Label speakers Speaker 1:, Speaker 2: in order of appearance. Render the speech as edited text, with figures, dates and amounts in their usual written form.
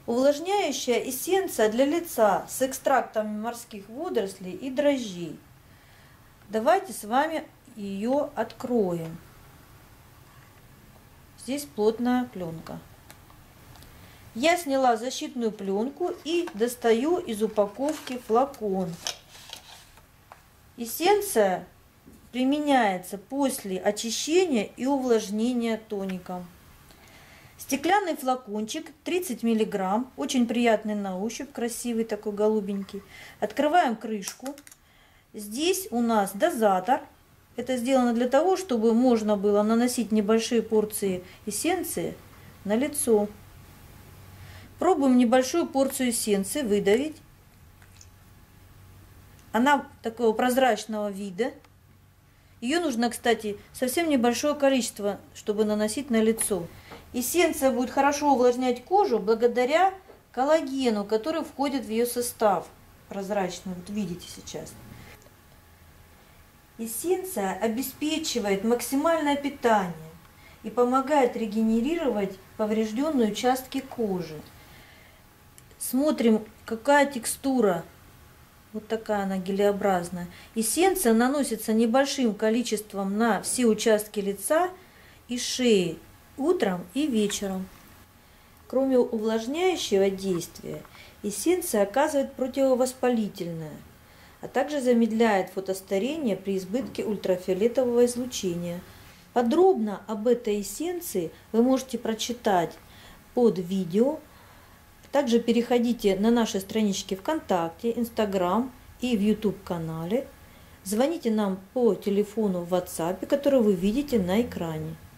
Speaker 1: Увлажняющая эссенция для лица с экстрактами морских водорослей и дрожжей. Давайте с вами ее откроем. Здесь плотная пленка. Я сняла защитную пленку и достаю из упаковки флакон. Эссенция применяется после очищения и увлажнения тоником. Стеклянный флакончик 30 мг, очень приятный на ощупь, красивый такой голубенький. Открываем крышку. Здесь у нас дозатор. Это сделано для того, чтобы можно было наносить небольшие порции эссенции на лицо. Пробуем небольшую порцию эссенции выдавить. Она такого прозрачного вида. Ее нужно, кстати, совсем небольшое количество, чтобы наносить на лицо. Эссенция будет хорошо увлажнять кожу благодаря коллагену, который входит в ее состав. Прозрачный, вот видите сейчас. Эссенция обеспечивает максимальное питание и помогает регенерировать поврежденные участки кожи. Смотрим, какая текстура. Вот такая она гелеобразная. Эссенция наносится небольшим количеством на все участки лица и шеи утром и вечером. Кроме увлажняющего действия, эссенция оказывает противовоспалительное, а также замедляет фотостарение при избытке ультрафиолетового излучения. Подробно об этой эссенции вы можете прочитать под видео. Также переходите на наши странички ВКонтакте, Инстаграм и в YouTube канале. Звоните нам по телефону в WhatsApp, который вы видите на экране.